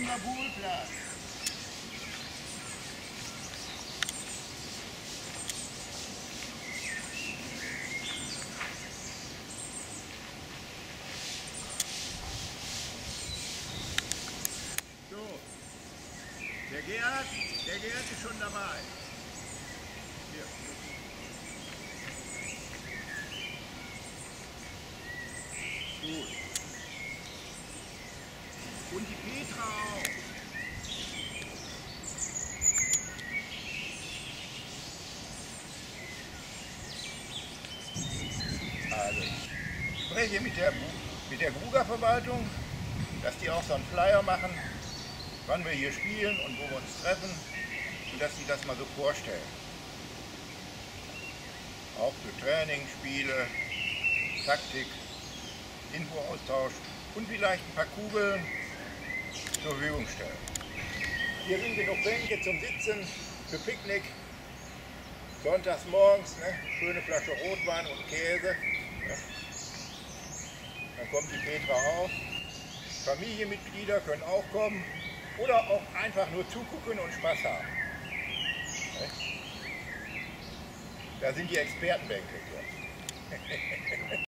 Magulplatz. So, der Gerd ist schon dabei. Hier. Gut. Und die Petra auch. Also, ich spreche mit der Gruger-Verwaltung, dass die auch so einen Flyer machen, wann wir hier spielen und wo wir uns treffen und dass sie das mal so vorstellen. Auch für Training, Spiele, Taktik, Infoaustausch und vielleicht ein paar Kugeln zur Verfügung stellen. Hier sind genug Bänke zum Sitzen, für Picknick. Sonntags morgens, ne, schöne Flasche Rotwein und Käse. Ne. Dann kommt die Petra auch. Familienmitglieder können auch kommen oder auch einfach nur zugucken und Spaß haben. Ne. Da sind die Expertenbänke hier.